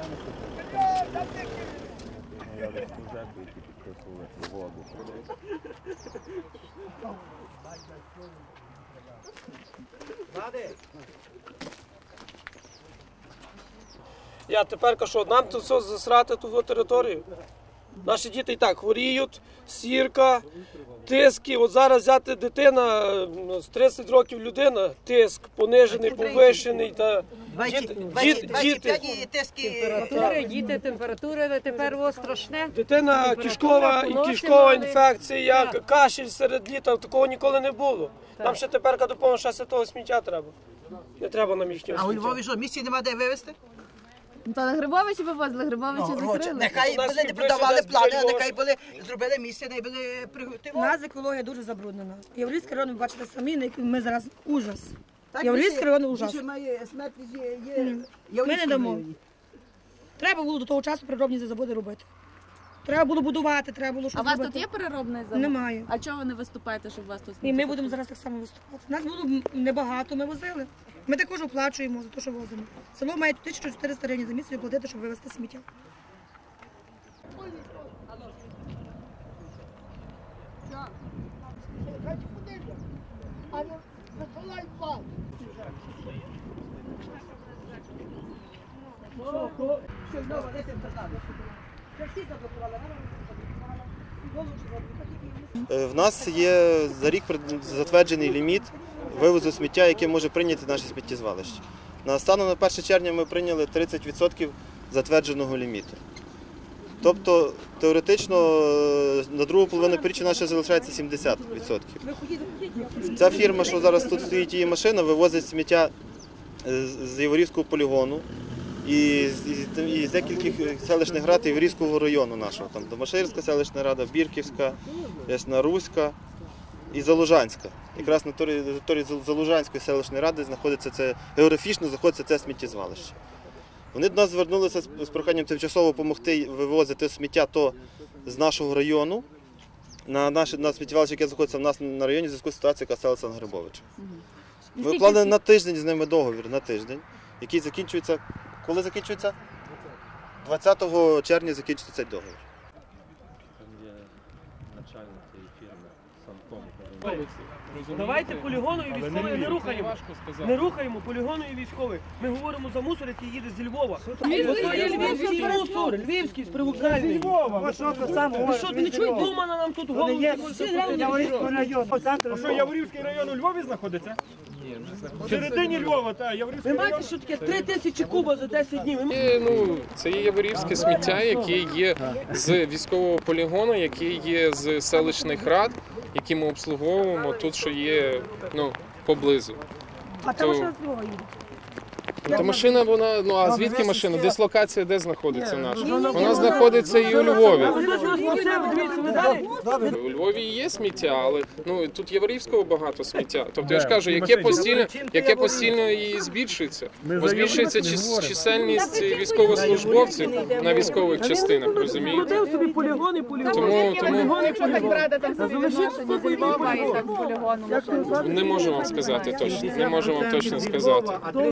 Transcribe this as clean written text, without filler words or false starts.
Я тепер кажу, нам тут все засрати ту територію. Наші діти і так хворіють, сірка, тиски. От зараз взяти дитина, з 30 років людина, тиск понижений, повищений. Та Діти, температура тепер страшне. Дитина кишкова інфекція, кашель серед літа, такого ніколи не було. Нам ще тепер допомогти, ще святого сміття треба. Не треба нам їхнього сміття. А у Львові що, місці нема де вивезти? Та на Грибовичі вивозили, Грибовичі закрили. Нехай були не продавали плани, а нехай були зробили місце, не були У приготували. нас екологія дуже забруднена. Єврейський район, ви бачите самі, на який ми зараз ужас. Єврейський район ужас. Ми не дамо. Треба було до того часу переробні заводи робити. Треба було будувати, треба було щось А у вас робити. тут є переробний завод? Немає. А чого ви не виступаєте, щоб вас тут І ми будемо зараз так само виступати. Нас було небагато, ми возили. Ми також оплачуємо за те, що возимо. Село має 1400 гривень за місяць оплатити, щоб вивезти сміття. В нас є за рік затверджений ліміт вивозу сміття, який може прийняти наше сміттєзвалище. Станом на 1 червня ми прийняли 30% затвердженого ліміту. Тобто, теоретично, на другу половину півріччя наше залишається 70%. Ця фірма, що зараз тут стоїть, її машина, вивозить сміття з Яворівського полігону і з декількох селищних рад Яворівського району нашого. Там Домаширська селищна рада, Бірківська, Ясна-Руська і Залужанська. Якраз на території Залужанської селищної ради географічно знаходиться це сміттєзвалище. Вони до нас звернулися з проханням тимчасово допомогти вивозити сміття з нашого району на сміттєзвалище, яке знаходиться в нас на районі, в зв'язку з ситуацією, яка сталася на Грибовича. Ми вкладали на тиждень з ними договір, на тиждень, який закінчується, коли закінчується? 20 червня закінчиться цей договір. Там є начальник цієї фірми, Санком. Давайте полігону і військовий не рухаємо. Не рухаємо полігону і військовий. Ми говоримо за мусор, який їде зі Львова. Львівський мусор, львівський, з привокзальний. Ви що, ти не чуєте, Думана нам тут голову? А що, Яворівський район у Львові знаходиться? Ні, не знаходиться. В середині Львова, так, Яворівський Ви район. знаєте, що таке 3000 куба за 10 днів? Це є яворівське сміття, яке є з військового полігону, яке є з селищних рад, які ми обслуговуємо тут, що є поблизу. А та машина з Львова їде. Та машина, а звідки машина? Дислокація де знаходиться наша? Вона знаходиться і у Львові. У Львові є сміття, але тут яворівського багато сміття. Тобто я ж кажу, яке постійно і збільшується. Бо збільшується чисельність військовослужбовців на військових частинах, розумієте? Тому не можу вам сказати точно, не можу вам точно сказати.